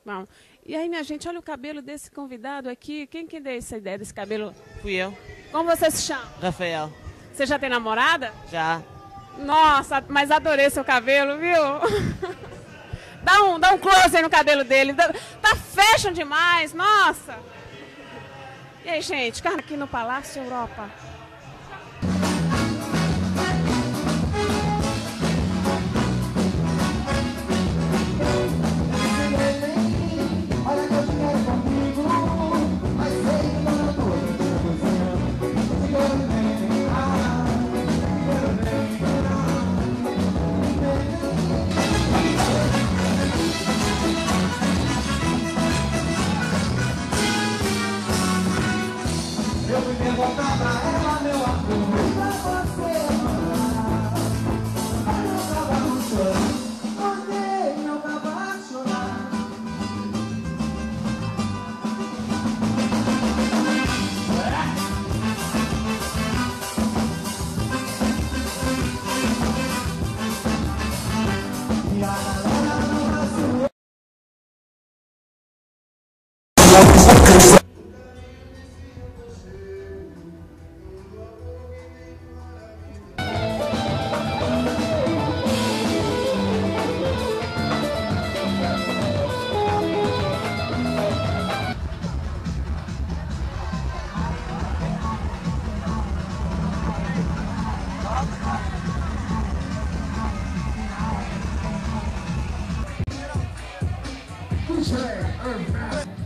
Bom, e aí, minha gente, olha o cabelo desse convidado aqui. Quem que deu essa ideia desse cabelo? Fui eu, Como você se chama? Rafael. Você já tem namorada? Já. Nossa, mas adorei seu cabelo, viu? Dá um close aí no cabelo dele. Tá fashion demais, nossa! E aí, gente, carne aqui no Palácio Europa. Eu fui perguntar pra ela, meu amor, pra você amar. Mas eu tava no chão, acordei, eu tava a chorar. E a galera no Brasil. Puxa,